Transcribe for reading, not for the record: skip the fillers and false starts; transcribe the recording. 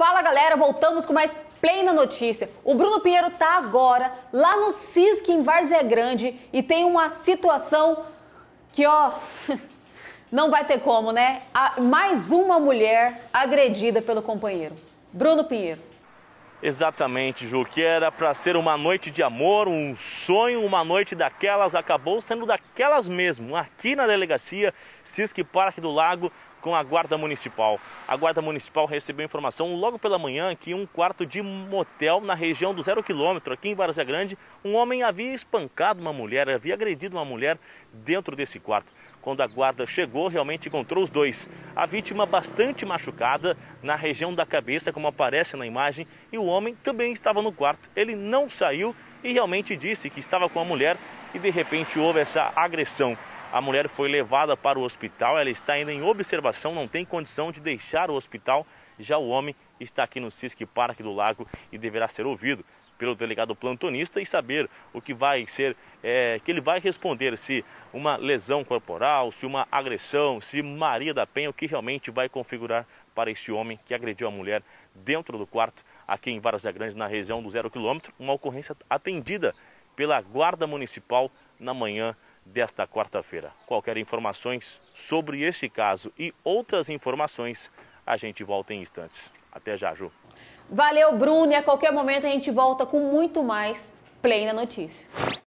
Fala galera, voltamos com mais Play na Notícia. O Bruno Pinheiro tá agora lá no Cisc em Várzea Grande e tem uma situação que não vai ter como, né? Mais uma mulher agredida pelo companheiro. Bruno Pinheiro. Exatamente, Ju, que era para ser uma noite de amor, um sonho, uma noite daquelas, acabou sendo daquelas mesmo, aqui na delegacia Cisc Parque do Lago, com a Guarda Municipal. A Guarda Municipal recebeu informação logo pela manhã que em um quarto de motel na região do 0 quilômetro, aqui em Várzea Grande, um homem havia espancado uma mulher, havia agredido uma mulher dentro desse quarto. Quando a guarda chegou, realmente encontrou os dois. A vítima bastante machucada na região da cabeça, como aparece na imagem, e o homem também estava no quarto. Ele não saiu e realmente disse que estava com a mulher e de repente houve essa agressão. A mulher foi levada para o hospital, ela está ainda em observação, não tem condição de deixar o hospital. Já o homem está aqui no Cisc Parque do Lago e deverá ser ouvido pelo delegado plantonista e saber o que vai ser, que ele vai responder, se uma lesão corporal, se uma agressão, se Maria da Penha, o que realmente vai configurar para este homem que agrediu a mulher dentro do quarto aqui em Várzea Grande, na região do 0 quilômetro, uma ocorrência atendida pela Guarda Municipal na manhã desta quarta-feira. Qualquer informações sobre este caso e outras informações, a gente volta em instantes. Até já, Ju. Valeu, Bruno, e a qualquer momento a gente volta com muito mais Play na Notícia.